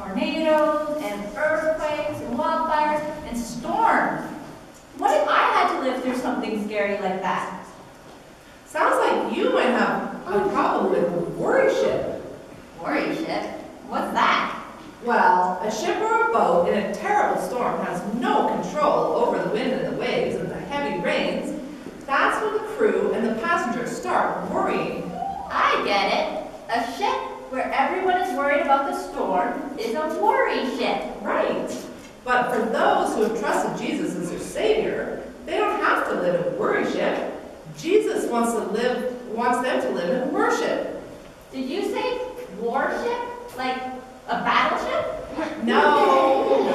tornadoes and earthquakes and wildfires and storms. What if I had to live through something scary like that? Sounds like you might have a problem with worryship. Worryship? What's that? Well, a ship or a boat in a terrible storm has no control over the wind and the waves and the heavy rains. That's when the crew and the passengers start worrying. I get it. A ship where everyone is worried about the storm is a worry ship. Right. But for those who have trusted Jesus as their Savior, they don't have to live in worryship. Jesus wants them to live in worship. Did you say warship? Like a battleship? No.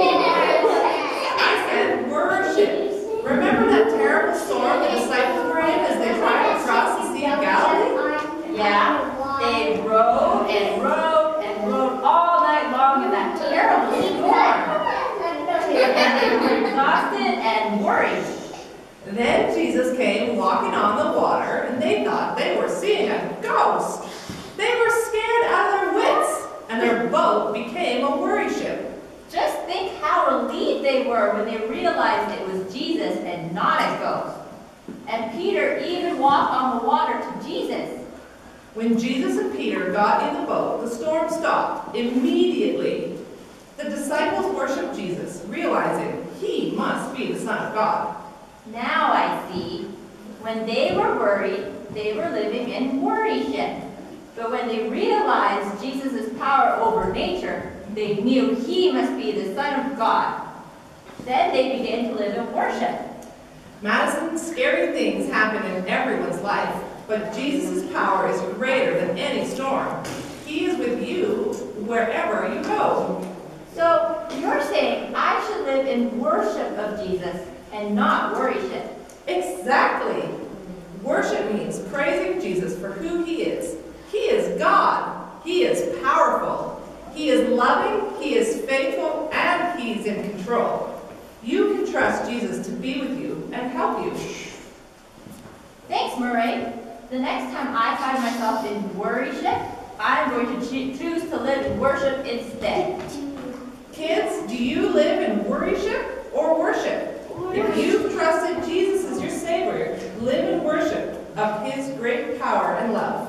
I said worship. Remember that terrible storm the disciples were in as they tried to cross the Sea of Galilee? Yeah. They rowed and rowed and rowed all night long in that terrible storm. And they were exhausted and worried. Then Jesus came walking on the water, and they thought they were seeing a ghost. They were scared out of their wits, and their boat became a worry ship. Just think how relieved they were when they realized it was Jesus and not a ghost. And Peter even walked on the water to Jesus. When Jesus and Peter got in the boat, the storm stopped immediately. The disciples worshiped Jesus, realizing he must be the Son of God. Now I see. When they were worried, they were living in worryship. But when they realized Jesus' power over nature, they knew he must be the Son of God. Then they began to live in worship. Madison, scary things happen in everyone's life, but Jesus' power is greater than any storm. He is with you wherever you go. So you're saying I should live in worship of Jesus and not worryship. Exactly. Worship means praising Jesus for who he is. He is God. He is powerful. He is loving. He is faithful. And he's in control. You can trust Jesus to be with you and help you. Thanks, Murray. The next time I find myself in worryship, I'm going to choose to live in worship instead. Kids, do you live in worryship or worship? If you've trusted Jesus as your Savior, live in worship of his great power and love.